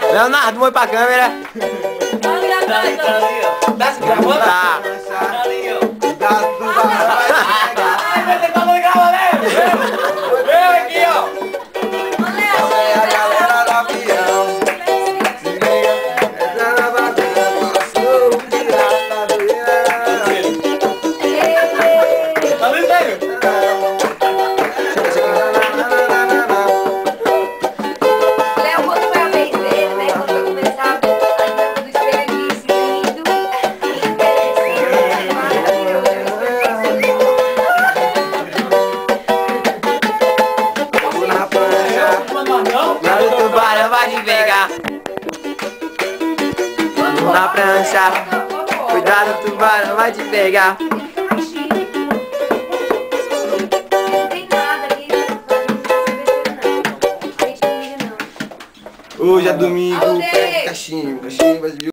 Leonardo, põe pra câmera. Ali atrás, ó. Tá se gravando? Tá. Tá ali, ó. Cuidado, tubarão vai te pegar. Ai, vai ter como gravar, né? Vem aqui, ó. É a galera do avião. Se liga, entra na bateria, passou o pirata do Ian. Tá ali, velho? Léo, quando foi a vez dele, né? Quando eu começava a dinâmica do espelho, ele disse lindo, interessante, maravilhoso. Vamos na prancha. Lá o tubarão vai te pegar. Vamos na prancha. Cuidado, o tubarão vai te pegar. Fica mais chique. Não tem nada aqui pra gente não. Gente, não. Hoje é domingo. Aldeia! Cachimbo, cachimbo,